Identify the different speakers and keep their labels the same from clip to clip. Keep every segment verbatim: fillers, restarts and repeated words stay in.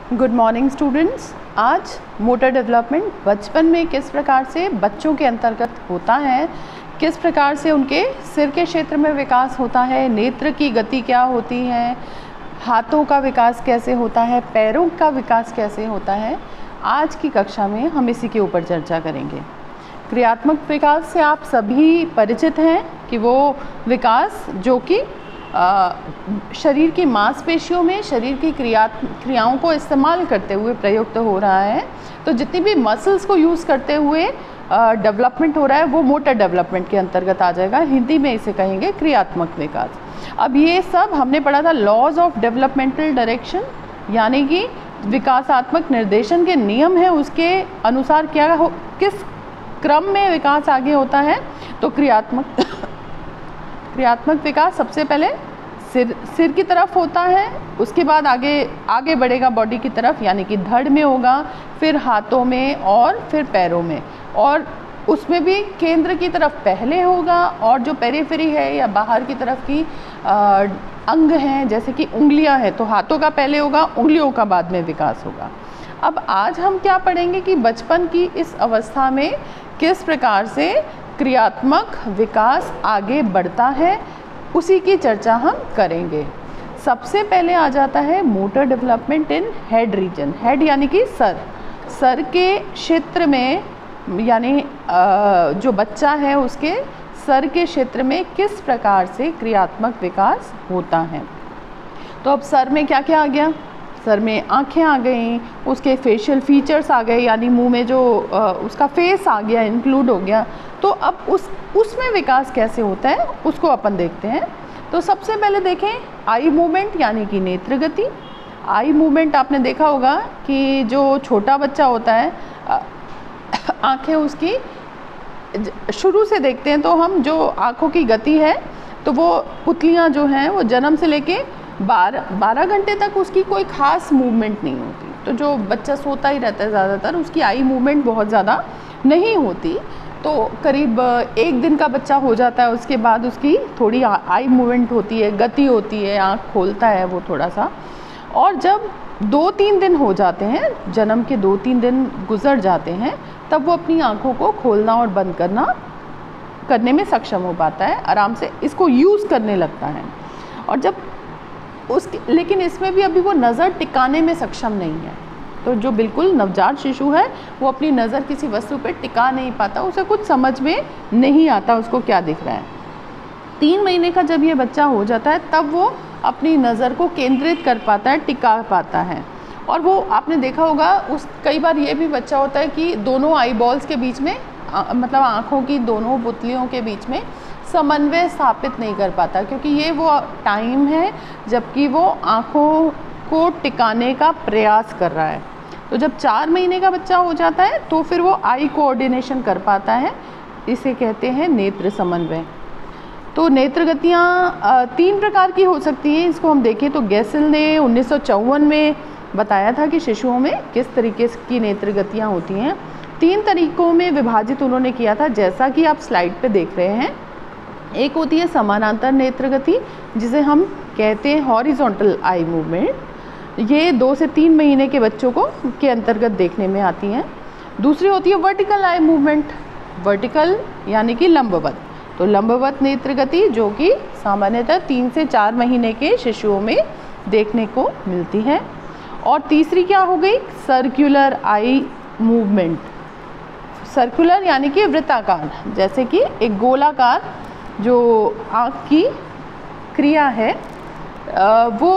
Speaker 1: Good morning students. आज motor development बचपन में किस प्रकार से बच्चों के अंतर्गत होता है, किस प्रकार से उनके सिर के क्षेत्र में विकास होता है, नेत्र की गति क्या होती है, हाथों का विकास कैसे होता है, पैरों का विकास कैसे होता है, आज की कक्षा में हम इसी के ऊपर चर्चा करेंगे। क्रियात्मक विकास से आप सभी परिचित हैं कि वो विकास जो कि शरीर की मांसपेशियों में शरीर की क्रिया क्रियाओं को इस्तेमाल करते हुए प्रयुक्त हो रहा है। तो जितनी भी मसल्स को यूज़ करते हुए डेवलपमेंट हो रहा है वो मोटर डेवलपमेंट के अंतर्गत आ जाएगा। हिंदी में इसे कहेंगे क्रियात्मक विकास। अब ये सब हमने पढ़ा था लॉज ऑफ डेवलपमेंटल डायरेक्शन, यानी कि विकासात्मक निर्देशन के नियम है, उसके अनुसार क्या हो, किस क्रम में विकास आगे होता है। तो क्रियात्मक क्रियात्मक विकास सबसे पहले सिर सिर की तरफ होता है, उसके बाद आगे आगे बढ़ेगा बॉडी की तरफ, यानी कि धड़ में होगा, फिर हाथों में और फिर पैरों में, और उसमें भी केंद्र की तरफ पहले होगा और जो पेरिफेरी है या बाहर की तरफ की आ, अंग हैं जैसे कि उंगलियां हैं तो हाथों का पहले होगा, उंगलियों का बाद में विकास होगा। अब आज हम क्या पढ़ेंगे कि बचपन की इस अवस्था में किस प्रकार से क्रियात्मक विकास आगे बढ़ता है, उसी की चर्चा हम करेंगे। सबसे पहले आ जाता है motor development in head region. Head यानी कि सर सर के क्षेत्र में, यानी जो बच्चा है उसके सर के क्षेत्र में किस प्रकार से क्रियात्मक विकास होता है। तो अब सर में क्या क्या आ गया, सर में आँखें आ गई, उसके फेशियल फीचर्स आ गए, यानी मुंह में जो आ, उसका फेस आ गया, इंक्लूड हो गया। तो अब उस उसमें विकास कैसे होता है उसको अपन देखते हैं। तो सबसे पहले देखें आई मूवमेंट, यानी कि नेत्र गति। आई मूवमेंट आपने देखा होगा कि जो छोटा बच्चा होता है आँखें उसकी शुरू से देखते हैं तो हम जो आँखों की गति है तो वो पुतलियाँ जो हैं वो जन्म से लेके बारह बारह घंटे तक उसकी कोई ख़ास मूवमेंट नहीं होती। तो जो बच्चा सोता ही रहता है ज़्यादातर, उसकी आई मूवमेंट बहुत ज़्यादा नहीं होती। तो करीब एक दिन का बच्चा हो जाता है, उसके बाद उसकी थोड़ी आई मूवमेंट होती है, गति होती है, आँख खोलता है वो थोड़ा सा। और जब दो तीन दिन हो जाते हैं, जन्म के दो तीन दिन गुजर जाते हैं, तब वो अपनी आँखों को खोलना और बंद करना करने में सक्षम हो पाता है, आराम से इसको यूज़ करने लगता है। और जब उसके लेकिन इसमें भी अभी वो नज़र टिकाने में सक्षम नहीं है। तो जो बिल्कुल नवजात शिशु है वो अपनी नज़र किसी वस्तु पर टिका नहीं पाता, उसे कुछ समझ में नहीं आता उसको क्या दिख रहा है। तीन महीने का जब ये बच्चा हो जाता है तब वो अपनी नज़र को केंद्रित कर पाता है, टिका पाता है। और वो आपने देखा होगा उस कई बार ये भी बच्चा होता है कि दोनों आई बॉल्स के बीच में आ, मतलब आँखों की दोनों पुतलियों के बीच में समन्वय स्थापित नहीं कर पाता, क्योंकि ये वो टाइम है जबकि वो आँखों को टिकाने का प्रयास कर रहा है। तो जब चार महीने का बच्चा हो जाता है तो फिर वो आई कोऑर्डिनेशन कर पाता है, इसे कहते हैं नेत्र समन्वय। तो नेत्र गतियाँ तीन प्रकार की हो सकती हैं। इसको हम देखें तो गैसल ने उन्नीस सौ चौवन में बताया था कि शिशुओं में किस तरीके की नेत्र गतियाँ होती हैं। तीन तरीकों में विभाजित उन्होंने किया था, जैसा कि आप स्लाइड पे देख रहे हैं। एक होती है समानांतर नेत्र गति, जिसे हम कहते हैं हॉरिजॉन्टल आई मूवमेंट। ये दो से तीन महीने के बच्चों को के अंतर्गत देखने में आती हैं। दूसरी होती है वर्टिकल आई मूवमेंट, वर्टिकल यानी कि लंबवत। तो लंबवत नेत्र गति जो कि सामान्यतः तीन से चार महीने के शिशुओं में देखने को मिलती है। और तीसरी क्या हो गई, सर्कुलर आई मूवमेंट। सर्कुलर यानी कि वृत्ताकार, जैसे कि एक गोलाकार जो आँख की क्रिया है वो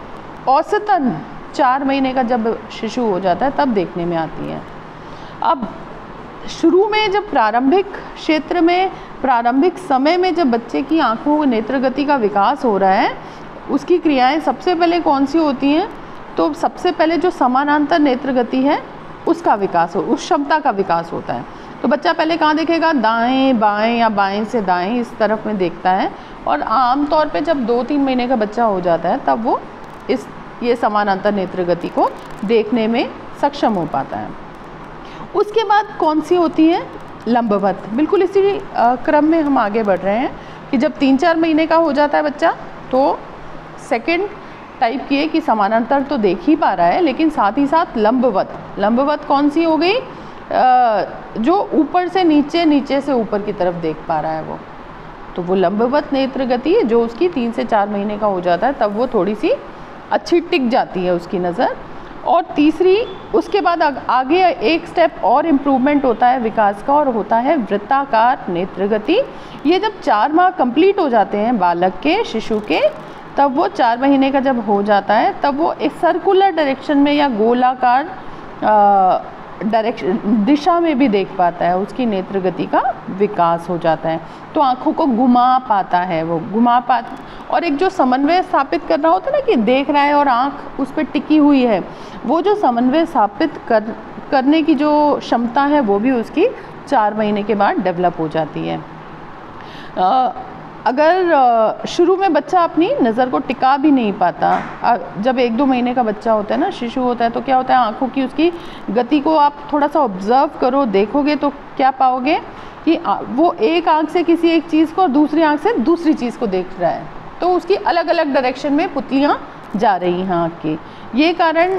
Speaker 1: औसतन चार महीने का जब शिशु हो जाता है तब देखने में आती है। अब शुरू में जब प्रारंभिक क्षेत्र में प्रारंभिक समय में जब बच्चे की आँखों नेत्र गति का विकास हो रहा है, उसकी क्रियाएं सबसे पहले कौन सी होती हैं, तो सबसे पहले जो समानांतर नेत्र गति है उसका विकास हो उस क्षमता का विकास होता है। तो बच्चा पहले कहाँ देखेगा, दाएं बाएं या बाएं से दाएं इस तरफ में देखता है। और आम तौर पे जब दो तीन महीने का बच्चा हो जाता है तब वो इस ये समानांतर नेत्र गति को देखने में सक्षम हो पाता है। उसके बाद कौन सी होती है, लंबवत। बिल्कुल इसी क्रम में हम आगे बढ़ रहे हैं कि जब तीन चार महीने का हो जाता है बच्चा तो सेकंड टाइप की है कि समानांतर तो देख ही पा रहा है, लेकिन साथ ही साथ लंबवत। लंबवत कौन सी हो गई? जो ऊपर से नीचे, नीचे से ऊपर की तरफ देख पा रहा है वो, तो वो लंबवत नेत्र गति जो उसकी तीन से चार महीने का हो जाता है, तब वो थोड़ी सी अच्छी टिक जाती है उसकी नज़र। और तीसरी, उसके बाद आगे एक स्टेप और इम्प्रूवमेंट होता है विकास का, और होता है वृत्ताकार नेत्र गति। ये जब चार माह कंप्लीट हो जाते हैं बालक के, शिशु के, तब वो चार महीने का जब हो जाता है, तब वो एक सर्कुलर डायरेक्शन में या गोलाकार डायरेक्शन दिशा में भी देख पाता है, उसकी नेत्र गति का विकास हो जाता है। तो आँखों को घुमा पाता है, वो घुमा पा और एक जो समन्वय स्थापित करना होता है ना कि देख रहा है और आँख उस पर टिकी हुई है, वो जो समन्वय स्थापित कर करने की जो क्षमता है वो भी उसकी चार महीने के बाद डेवलप हो जाती है। आ, अगर शुरू में बच्चा अपनी नज़र को टिका भी नहीं पाता, जब एक दो महीने का बच्चा होता है ना, शिशु होता है, तो क्या होता है, आँखों की उसकी गति को आप थोड़ा सा ऑब्ज़र्व करो, देखोगे तो क्या पाओगे कि वो एक आँख से किसी एक चीज़ को और दूसरी आँख से दूसरी चीज़ को देख रहा है, तो उसकी अलग अलग डायरेक्शन में पुतलियाँ जा रही हैं आँख की। ये कारण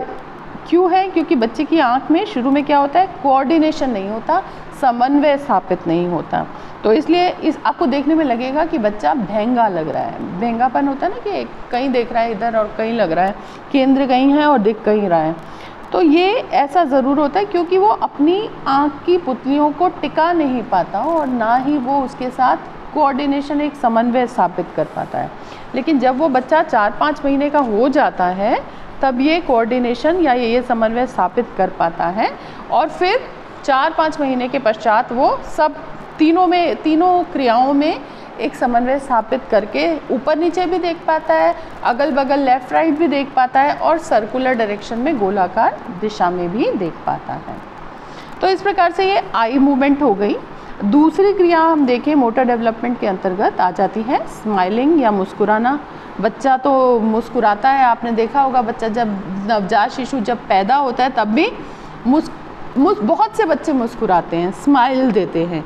Speaker 1: क्यों है? क्योंकि बच्चे की आँख में शुरू में क्या होता है, कोऑर्डिनेशन नहीं होता, समन्वय स्थापित नहीं होता। तो इसलिए इस आपको देखने में लगेगा कि बच्चा भेंगा लग रहा है। भेंगापन होता है ना कि कहीं देख रहा है इधर और कहीं लग रहा है, केंद्र कहीं है और दिख कहीं रहा है। तो ये ऐसा ज़रूर होता है क्योंकि वो अपनी आँख की पुतलियों को टिका नहीं पाता और ना ही वो उसके साथ कोऑर्डिनेशन, एक समन्वय स्थापित कर पाता है। लेकिन जब वो बच्चा चार पाँच महीने का हो जाता है, तब ये कोऑर्डिनेशन या ये समन्वय स्थापित कर पाता है, और फिर चार पाँच महीने के पश्चात वो सब तीनों में तीनों क्रियाओं में एक समन्वय स्थापित करके ऊपर नीचे भी देख पाता है, अगल बगल लेफ़्ट राइट भी देख पाता है, और सर्कुलर डायरेक्शन में गोलाकार दिशा में भी देख पाता है। तो इस प्रकार से ये आई मूवमेंट हो गई। दूसरी क्रिया हम देखें मोटर डेवलपमेंट के अंतर्गत आ जाती है स्माइलिंग या मुस्कुराना। बच्चा तो मुस्कुराता है, आपने देखा होगा बच्चा जब नवजात शिशु जब पैदा होता है तब भी मुस, मुस बहुत से बच्चे मुस्कुराते हैं, स्माइल देते हैं।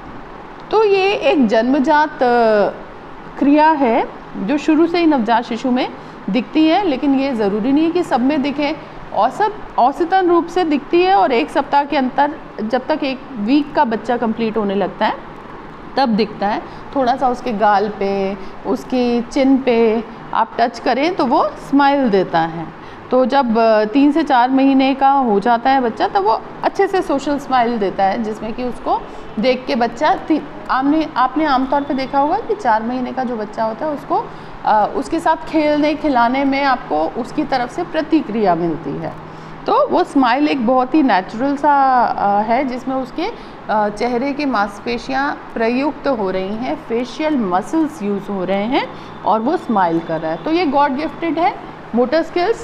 Speaker 1: तो ये एक जन्मजात क्रिया है जो शुरू से ही नवजात शिशु में दिखती है, लेकिन ये ज़रूरी नहीं है कि सब में दिखे। औसत औसतन रूप से दिखती है, और एक सप्ताह के अंतर जब तक एक वीक का बच्चा कंप्लीट होने लगता है तब दिखता है। थोड़ा सा उसके गाल पे, उसकी चिन पे आप टच करें तो वो स्माइल देता है। तो जब तीन से चार महीने का हो जाता है बच्चा, तब वो अच्छे से सोशल स्माइल देता है, जिसमें कि उसको देख के बच्चा आपने आपने आमतौर पे देखा होगा कि चार महीने का जो बच्चा होता है उसको आ, उसके साथ खेलने खिलाने में आपको उसकी तरफ से प्रतिक्रिया मिलती है। तो वो स्माइल एक बहुत ही नेचुरल सा आ, है, जिसमें उसके आ, चेहरे की मांसपेशियाँ प्रयुक्त हो रही हैं, फेशियल मसल्स यूज़ हो रहे हैं, और वो स्माइल कर रहा है। तो ये गॉड गिफ्टेड है मोटर स्किल्स।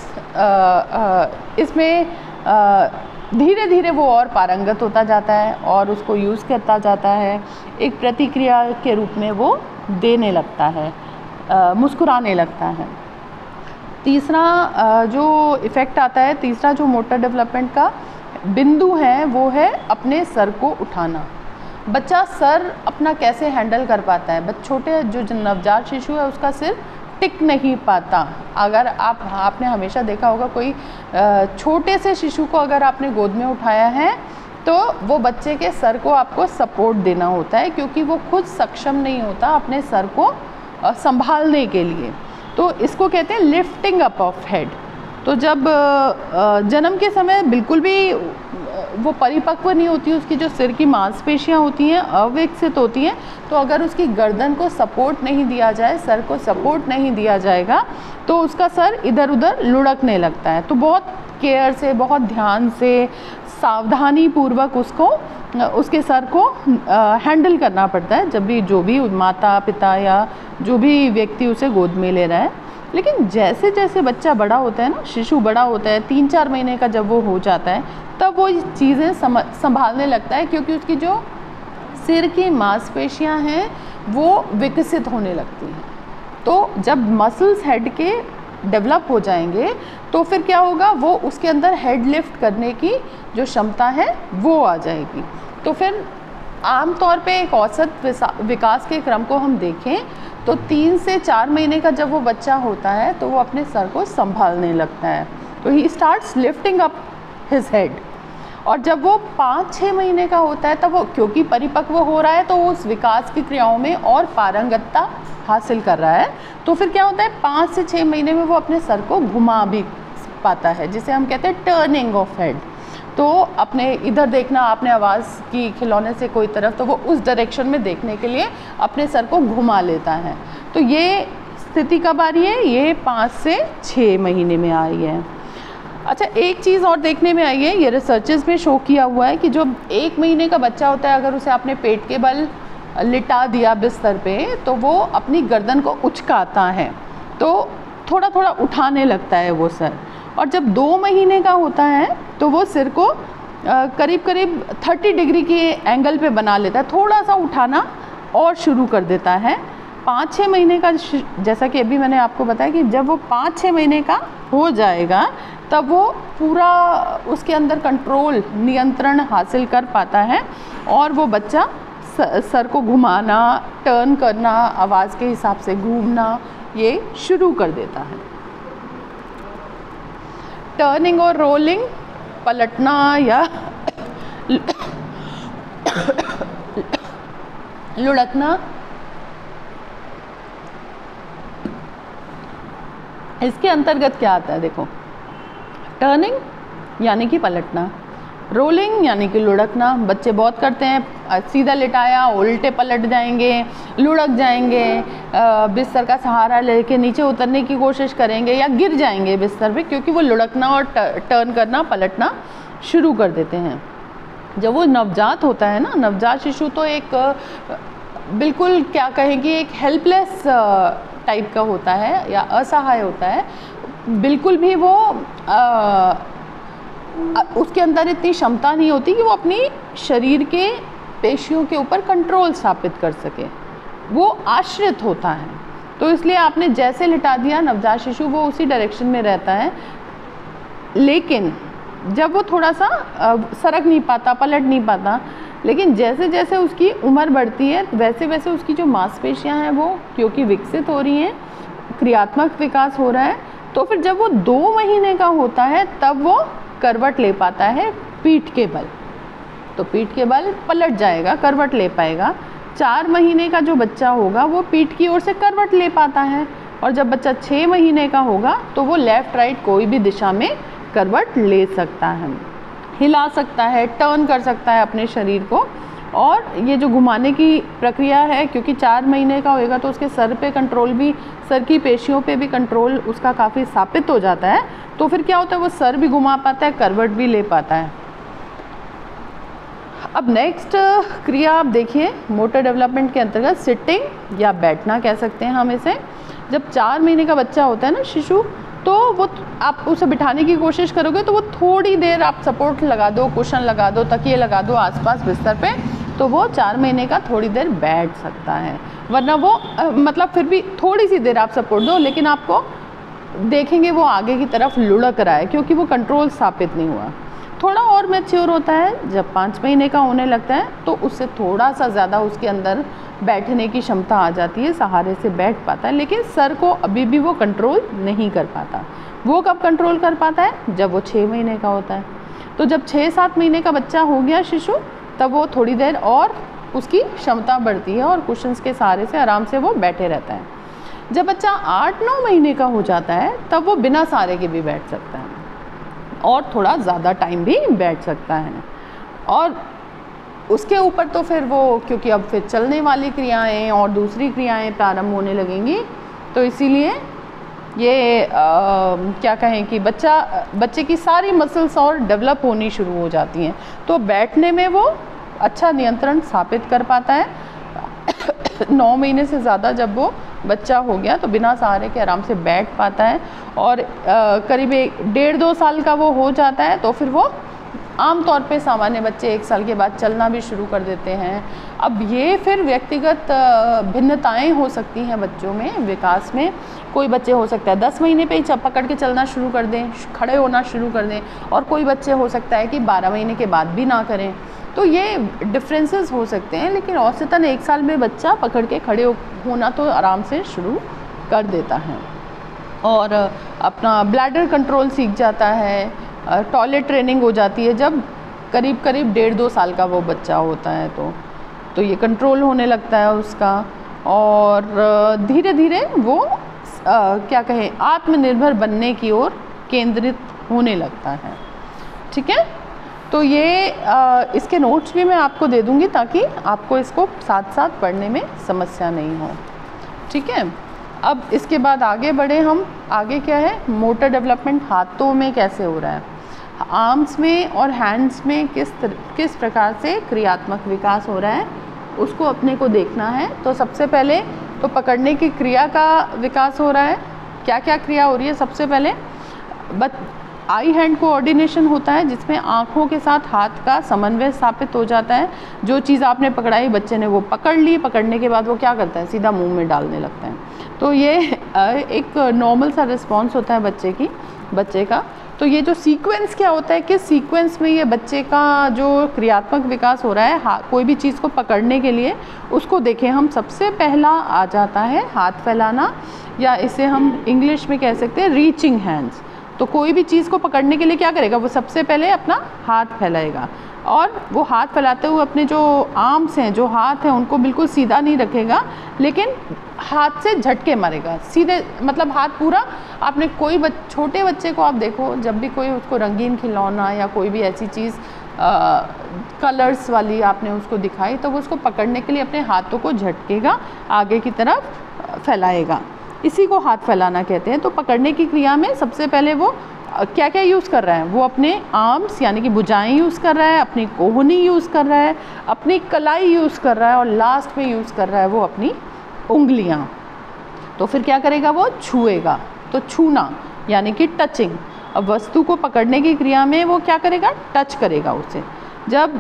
Speaker 1: इसमें धीरे धीरे वो और पारंगत होता जाता है और उसको यूज़ करता जाता है, एक प्रतिक्रिया के रूप में वो देने लगता है, आ, मुस्कुराने लगता है। तीसरा आ, जो इफ़ेक्ट आता है, तीसरा जो मोटर डेवलपमेंट का बिंदु है वो है अपने सर को उठाना। बच्चा सर अपना कैसे हैंडल कर पाता है। बच्चे छोटे जो नवजात शिशु है उसका सिर टिक नहीं पाता। अगर आप आपने हमेशा देखा होगा कोई छोटे से शिशु को अगर आपने गोद में उठाया है तो वो बच्चे के सर को आपको सपोर्ट देना होता है, क्योंकि वो खुद सक्षम नहीं होता अपने सर को संभालने के लिए। तो इसको कहते हैं लिफ्टिंग अप ऑफ हेड। तो जब जन्म के समय बिल्कुल भी वो परिपक्व नहीं होती, उसकी जो सिर की मांसपेशियां होती हैं अविकसित होती हैं, तो अगर उसकी गर्दन को सपोर्ट नहीं दिया जाए, सर को सपोर्ट नहीं दिया जाएगा, तो उसका सर इधर उधर लुढ़कने लगता है। तो बहुत केयर से, बहुत ध्यान से, सावधानी पूर्वक उसको उसके सर को हैंडल करना पड़ता है, जब भी जो भी माता पिता या जो भी व्यक्ति उसे गोद में ले रहा है। लेकिन जैसे जैसे बच्चा बड़ा होता है ना, शिशु बड़ा होता है, तीन चार महीने का जब वो हो जाता है, तब वो चीज़ें संभालने लगता है, क्योंकि उसकी जो सिर की मांसपेशियां हैं वो विकसित होने लगती हैं। तो जब मसल्स हेड के डेवलप हो जाएंगे तो फिर क्या होगा, वो उसके अंदर हेड लिफ्ट करने की जो क्षमता है वो आ जाएगी। तो फिर आमतौर पे एक औसत विकास के क्रम को हम देखें तो तीन से चार महीने का जब वो बच्चा होता है तो वो अपने सर को संभालने लगता है, तो he starts lifting up his head. और जब वो पाँच छः महीने का होता है तब वो, क्योंकि परिपक्व हो रहा है, तो वो उस विकास की क्रियाओं में और पारंगतता हासिल कर रहा है। तो फिर क्या होता है, पाँच से छः महीने में वो अपने सर को घुमा भी पाता है, जिसे हम कहते हैं टर्निंग ऑफ हेड। तो अपने इधर देखना, आपने आवाज़ की खिलौने से कोई तरफ, तो वो उस डायरेक्शन में देखने के लिए अपने सर को घुमा लेता है। तो ये स्थिति कब आ रही है, ये पाँच से छः महीने में आ रही है। अच्छा, एक चीज़ और देखने में आई है, ये रिसर्चेस में शो किया हुआ है कि जो एक महीने का बच्चा होता है, अगर उसे आपने पेट के बल लिटा दिया बिस्तर पे, तो वो अपनी गर्दन को उचकाता है, तो थोड़ा थोड़ा उठाने लगता है वो सर। और जब दो महीने का होता है तो वो सिर को करीब करीब तीस डिग्री के एंगल पे बना लेता है, थोड़ा सा उठाना और शुरू कर देता है। पाँच छः महीने का, जैसा कि अभी मैंने आपको बताया कि जब वो पाँच छः महीने का हो जाएगा तब वो पूरा उसके अंदर कंट्रोल, नियंत्रण हासिल कर पाता है और वो बच्चा सर को घुमाना, टर्न करना, आवाज़ के हिसाब से घूमना, ये शुरू कर देता है। टर्निंग और रोलिंग, पलटना या लुढ़कना, इसके अंतर्गत क्या आता है, देखो, टर्निंग यानी कि पलटना, रोलिंग यानी कि लुढ़कना। बच्चे बहुत करते हैं, सीधा लिटाया उल्टे पलट जाएंगे, लुढ़क जाएंगे, बिस्तर का सहारा लेके नीचे उतरने की कोशिश करेंगे या गिर जाएंगे बिस्तर पे, क्योंकि वो लुढ़कना और टर्न करना, पलटना शुरू कर देते हैं। जब वो नवजात होता है ना, नवजात शिशु तो एक बिल्कुल क्या कहें कि एक हेल्पलेस टाइप का होता है या असहाय होता है, बिल्कुल भी वो आ, उसके अंदर इतनी क्षमता नहीं होती कि वो अपनी शरीर के पेशियों के ऊपर कंट्रोल स्थापित कर सके, वो आश्रित होता है। तो इसलिए आपने जैसे लिटा दिया नवजात शिशु, वो उसी डायरेक्शन में रहता है। लेकिन जब वो थोड़ा सा सरक नहीं पाता, पलट नहीं पाता, लेकिन जैसे जैसे उसकी उम्र बढ़ती है वैसे वैसे उसकी जो मांसपेशियां हैं वो क्योंकि विकसित हो रही हैं, क्रियात्मक विकास हो रहा है, तो फिर जब वो दो महीने का होता है तब वो करवट ले पाता है पीठ के बल, तो पीठ के बल पलट जाएगा, करवट ले पाएगा। चार महीने का जो बच्चा होगा वो पीठ की ओर से करवट ले पाता है, और जब बच्चा छः महीने का होगा तो वो लेफ़्ट राइट कोई भी दिशा में करवट ले सकता है, हिला सकता है, टर्न कर सकता है अपने शरीर को। और ये जो घुमाने की प्रक्रिया है, क्योंकि चार महीने का होएगा तो उसके सर पे कंट्रोल भी, सर की पेशियों पे भी कंट्रोल उसका काफ़ी स्थापित हो जाता है, तो फिर क्या होता है, वो सर भी घुमा पाता है, करवट भी ले पाता है। अब नेक्स्ट क्रिया आप देखिए, मोटर डेवलपमेंट के अंतर्गत सिटिंग या बैठना कह सकते हैं हम इसे। जब चार महीने का बच्चा होता है ना शिशु, तो वो आप उसे बिठाने की कोशिश करोगे तो वो थोड़ी देर आप सपोर्ट लगा दो, कुशन लगा दो, तकिए लगा दो आसपास बिस्तर पे, तो वो चार महीने का थोड़ी देर बैठ सकता है। वरना वो आ, मतलब फिर भी थोड़ी सी देर आप सपोर्ट दो, लेकिन आपको देखेंगे वो आगे की तरफ लुढ़क रहा है, क्योंकि वो कंट्रोल स्थापित नहीं हुआ। थोड़ा और मैच्योर होता है, जब पाँच महीने का होने लगता है तो उससे थोड़ा सा ज़्यादा उसके अंदर बैठने की क्षमता आ जाती है, सहारे से बैठ पाता है, लेकिन सर को अभी भी वो कंट्रोल नहीं कर पाता। वो कब कंट्रोल कर पाता है, जब वो छः महीने का होता है। तो जब छः सात महीने का बच्चा हो गया शिशु, तब वो थोड़ी देर और उसकी क्षमता बढ़ती है और कुशन्स के सहारे से आराम से वो बैठे रहता है। जब बच्चा आठ नौ महीने का हो जाता है तब वो बिना सहारे के भी बैठ सकता है और थोड़ा ज़्यादा टाइम भी बैठ सकता है। और उसके ऊपर तो फिर वो, क्योंकि अब फिर चलने वाली क्रियाएं और दूसरी क्रियाएं प्रारंभ होने लगेंगी, तो इसीलिए ये आ, क्या कहें कि बच्चा बच्चे की सारी मसल्स और डेवलप होनी शुरू हो जाती हैं, तो बैठने में वो अच्छा नियंत्रण स्थापित कर पाता है। नौ महीने से ज़्यादा जब वो बच्चा हो गया तो बिना सहारे के आराम से बैठ पाता है, और करीब एक डेढ़ दो साल का वो हो जाता है तो फिर वो आमतौर पे सामान्य बच्चे एक साल के बाद चलना भी शुरू कर देते हैं। अब ये फिर व्यक्तिगत भिन्नताएं हो सकती हैं बच्चों में, विकास में। कोई बच्चे हो सकता है दस महीने पे ही पकड़ के चलना शुरू कर दें, खड़े होना शुरू कर दें, और कोई बच्चे हो सकता है कि बारह महीने के बाद भी ना करें। तो ये डिफरेंसेस हो सकते हैं, लेकिन औसतन एक साल में बच्चा पकड़ के खड़े होना तो आराम से शुरू कर देता है और अपना ब्लैडर कंट्रोल सीख जाता है, टॉयलेट ट्रेनिंग हो जाती है जब करीब करीब डेढ़ दो साल का वो बच्चा होता है तो तो ये कंट्रोल होने लगता है उसका, और धीरे धीरे वो आ, क्या कहें आत्मनिर्भर बनने की ओर केंद्रित होने लगता है। ठीक है, तो ये आ, इसके नोट्स भी मैं आपको दे दूंगी ताकि आपको इसको साथ साथ पढ़ने में समस्या नहीं हो। ठीक है, अब इसके बाद आगे बढ़े हम। आगे क्या है, मोटर डेवलपमेंट हाथों में कैसे हो रहा है, आर्म्स में और हैंड्स में किस किस प्रकार से क्रियात्मक विकास हो रहा है उसको अपने को देखना है। तो सबसे पहले तो पकड़ने की क्रिया का विकास हो रहा है। क्या क्या क्रिया हो रही है, सबसे पहले बट आई हैंड कोऑर्डिनेशन होता है जिसमें आँखों के साथ हाथ का समन्वय स्थापित हो जाता है। जो चीज़ आपने पकड़ाई बच्चे ने वो पकड़ ली, पकड़ने के बाद वो क्या करता है, सीधा मुंह में डालने लगता है। तो ये एक नॉर्मल सा रिस्पॉन्स होता है बच्चे की बच्चे का। तो ये जो सीक्वेंस क्या होता है कि सीक्वेंस में ये बच्चे का जो क्रियात्मक विकास हो रहा है, हा, कोई भी चीज़ को पकड़ने के लिए उसको देखें हम, सबसे पहला आ जाता है हाथ फैलाना, या इसे हम इंग्लिश में कह सकते हैं रीचिंग हैंड्स। तो कोई भी चीज़ को पकड़ने के लिए क्या करेगा, वो सबसे पहले अपना हाथ फैलाएगा, और वो हाथ फैलाते हुए अपने जो आर्म्स हैं, जो हाथ हैं, उनको बिल्कुल सीधा नहीं रखेगा, लेकिन हाथ से झटके मारेगा सीधे। मतलब हाथ पूरा, आपने कोई बच, छोटे बच्चे को आप देखो, जब भी कोई उसको रंगीन खिलौना या कोई भी ऐसी चीज़ कलर्स वाली आपने उसको दिखाई, तो वो उसको पकड़ने के लिए अपने हाथों को झटकेगा, आगे की तरफ फैलाएगा। इसी को हाथ फैलाना कहते हैं। तो पकड़ने की क्रिया में सबसे पहले वो क्या क्या यूज़ कर रहा है, वो अपने आर्म्स यानी कि भुजाएं यूज़ कर रहा है, अपनी कोहनी यूज़ कर रहा है, अपनी कलाई यूज़ कर रहा है, और लास्ट में यूज़ कर रहा है वो अपनी उंगलियां। तो फिर क्या करेगा, वो छुएगा। तो छूना यानी कि टचिंग। अब वस्तु को पकड़ने की क्रिया में वो क्या करेगा, टच करेगा उसे। जब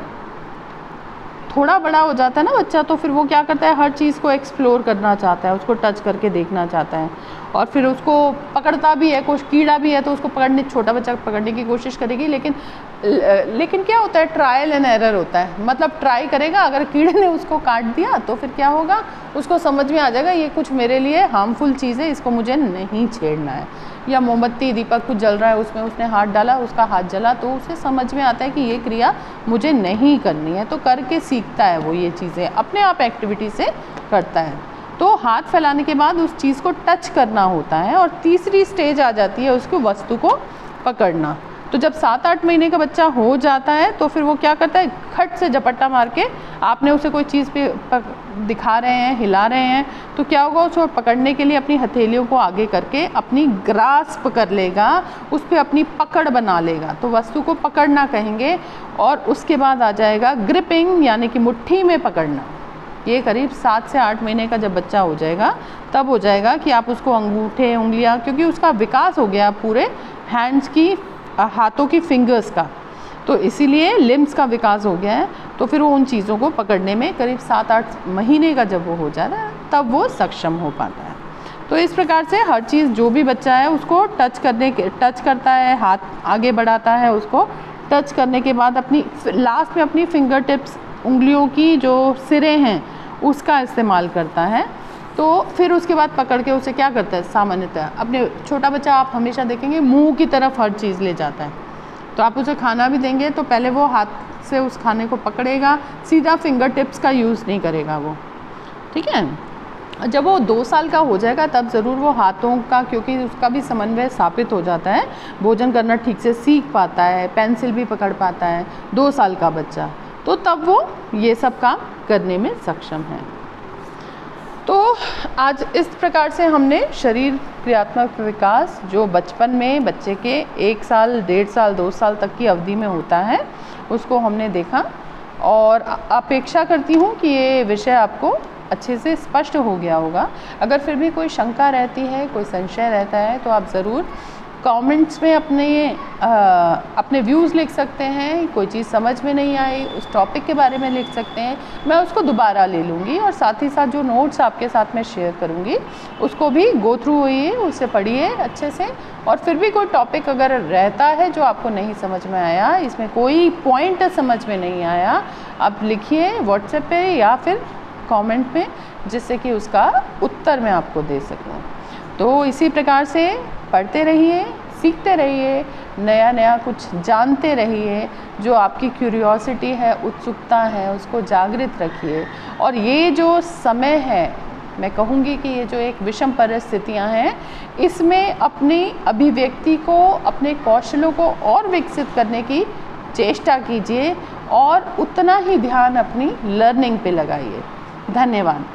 Speaker 1: थोड़ा बड़ा हो जाता है ना बच्चा, तो फिर वो क्या करता है, हर चीज़ को एक्सप्लोर करना चाहता है, उसको टच करके देखना चाहता है, और फिर उसको पकड़ता भी है। कुछ कीड़ा भी है तो उसको पकड़ने, छोटा बच्चा पकड़ने की कोशिश करेगी, लेकिन लेकिन क्या होता है, ट्रायल एंड एरर होता है। मतलब ट्राई करेगा, अगर कीड़े ने उसको काट दिया तो फिर क्या होगा, उसको समझ में आ जाएगा ये कुछ मेरे लिए हार्मफुल चीज़ है, इसको मुझे नहीं छेड़ना है। या मोमबत्ती दीपक कुछ जल रहा है, उसमें उसने हाथ डाला, उसका हाथ जला, तो उसे समझ में आता है कि ये क्रिया मुझे नहीं करनी है, तो करके सीखता है वो ये चीज़ें, अपने आप एक्टिविटी से करता है। तो हाथ फैलाने के बाद उस चीज़ को टच करना होता है, और तीसरी स्टेज आ जाती है उसको वस्तु को पकड़ना। तो जब सात आठ महीने का बच्चा हो जाता है तो फिर वो क्या करता है, खट से झपट्टा मार के, आपने उसे कोई चीज़ पे दिखा रहे हैं, हिला रहे हैं, तो क्या होगा, उसको पकड़ने के लिए अपनी हथेलियों को आगे करके अपनी ग्रास्प कर लेगा, उस पर अपनी पकड़ बना लेगा। तो वस्तु को पकड़ना कहेंगे। और उसके बाद आ जाएगा ग्रिपिंग यानी कि मुट्ठी में पकड़ना। ये करीब सात से आठ महीने का जब बच्चा हो जाएगा तब हो जाएगा कि आप उसको अंगूठे, उंगलियां, क्योंकि उसका विकास हो गया पूरे हैंड्स की, हाथों की फिंगर्स का, तो इसीलिए लिम्स का विकास हो गया है। तो फिर वो उन चीज़ों को पकड़ने में करीब सात आठ महीने का जब वो हो जाता है तब वो सक्षम हो पाता है। तो इस प्रकार से हर चीज़, जो भी बच्चा है उसको टच करने के टच करता है, हाथ आगे बढ़ाता है, उसको टच करने के बाद अपनी लास्ट में अपनी फिंगर टिप्स, उंगलियों की जो सिरे हैं उसका इस्तेमाल करता है। तो फिर उसके बाद पकड़ के उसे क्या करता है, सामान्यतः अपने, छोटा बच्चा आप हमेशा देखेंगे मुंह की तरफ हर चीज़ ले जाता है। तो आप उसे खाना भी देंगे तो पहले वो हाथ से उस खाने को पकड़ेगा, सीधा फिंगर टिप्स का यूज़ नहीं करेगा वो। ठीक है, जब वो दो साल का हो जाएगा तब ज़रूर वो हाथों का, क्योंकि उसका भी समन्वय स्थापित हो जाता है, भोजन करना ठीक से सीख पाता है, पेंसिल भी पकड़ पाता है दो साल का बच्चा, तो तब वो ये सब काम करने में सक्षम है। तो आज इस प्रकार से हमने शरीर क्रियात्मक विकास जो बचपन में बच्चे के एक साल, डेढ़ साल, दो साल तक की अवधि में होता है उसको हमने देखा, और अपेक्षा करती हूँ कि ये विषय आपको अच्छे से स्पष्ट हो गया होगा। अगर फिर भी कोई शंका रहती है, कोई संशय रहता है, तो आप ज़रूर कमेंट्स में अपने आ, अपने व्यूज़ लिख सकते हैं। कोई चीज़ समझ में नहीं आई उस टॉपिक के बारे में लिख सकते हैं, मैं उसको दोबारा ले लूँगी और साथ ही साथ जो नोट्स आपके साथ में शेयर करूँगी उसको भी गो थ्रू होइए, उसे पढ़िए अच्छे से। और फिर भी कोई टॉपिक अगर रहता है जो आपको नहीं समझ में आया, इसमें कोई पॉइंट समझ में नहीं आया, आप लिखिए व्हाट्सएप पे या फिर कमेंट में, जिससे कि उसका उत्तर मैं आपको दे सकूँ। तो इसी प्रकार से पढ़ते रहिए, सीखते रहिए, नया नया कुछ जानते रहिए। जो आपकी क्यूरियोसिटी है, उत्सुकता है, उसको जागृत रखिए। और ये जो समय है, मैं कहूँगी कि ये जो एक विषम परिस्थितियाँ हैं, इसमें अपनी अभिव्यक्ति को, अपने कौशलों को और विकसित करने की चेष्टा कीजिए और उतना ही ध्यान अपनी लर्निंग पे लगाइए। धन्यवाद।